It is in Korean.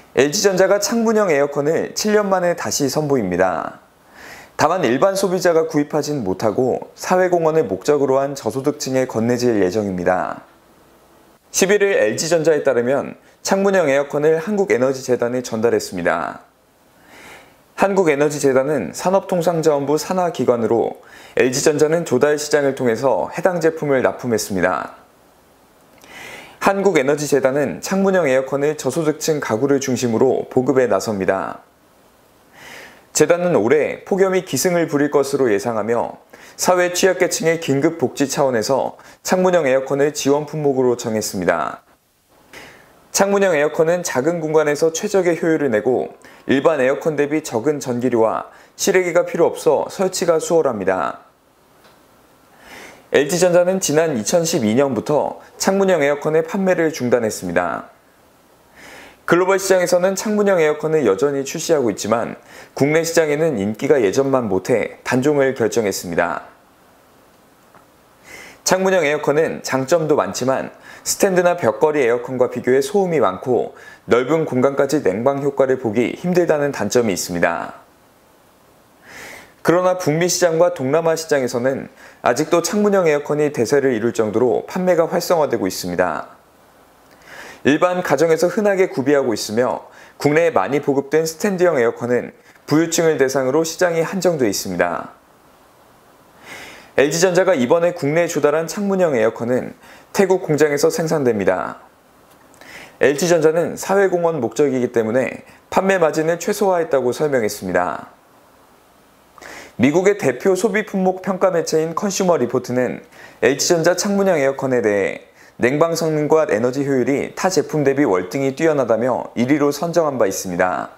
LG전자가 창문형 에어컨을 7년 만에 다시 선보입니다. 다만 일반 소비자가 구입하진 못하고 사회공헌을 목적으로 한 저소득층에 건네질 예정입니다. 11일 LG전자에 따르면 창문형 에어컨을 한국에너지재단에 전달했습니다. 한국에너지재단은 산업통상자원부 산하기관으로 LG전자는 조달 시장을 통해서 해당 제품을 납품했습니다. 한국에너지재단은 창문형 에어컨을 저소득층 가구를 중심으로 보급에 나섭니다. 재단은 올해 폭염이 기승을 부릴 것으로 예상하며 사회 취약계층의 긴급 복지 차원에서 창문형 에어컨을 지원 품목으로 정했습니다. 창문형 에어컨은 작은 공간에서 최적의 효율을 내고 일반 에어컨 대비 적은 전기료와 실외기가 필요 없어 설치가 수월합니다. LG전자는 지난 2012년부터 창문형 에어컨의 판매를 중단했습니다. 글로벌 시장에서는 창문형 에어컨을 여전히 출시하고 있지만 국내 시장에는 인기가 예전만 못해 단종을 결정했습니다. 창문형 에어컨은 장점도 많지만 스탠드나 벽걸이 에어컨과 비교해 소음이 많고 넓은 공간까지 냉방 효과를 보기 힘들다는 단점이 있습니다. 그러나 북미 시장과 동남아 시장에서는 아직도 창문형 에어컨이 대세를 이룰 정도로 판매가 활성화되고 있습니다. 일반 가정에서 흔하게 구비하고 있으며 국내에 많이 보급된 스탠드형 에어컨은 부유층을 대상으로 시장이 한정돼 있습니다. LG전자가 이번에 국내에 조달한 창문형 에어컨은 태국 공장에서 생산됩니다. LG전자는 사회공헌 목적이기 때문에 판매 마진을 최소화했다고 설명했습니다. 미국의 대표 소비 품목 평가 매체인 컨슈머 리포트는 LG전자 창문형 에어컨에 대해 냉방 성능과 에너지 효율이 타 제품 대비 월등히 뛰어나다며 1위로 선정한 바 있습니다.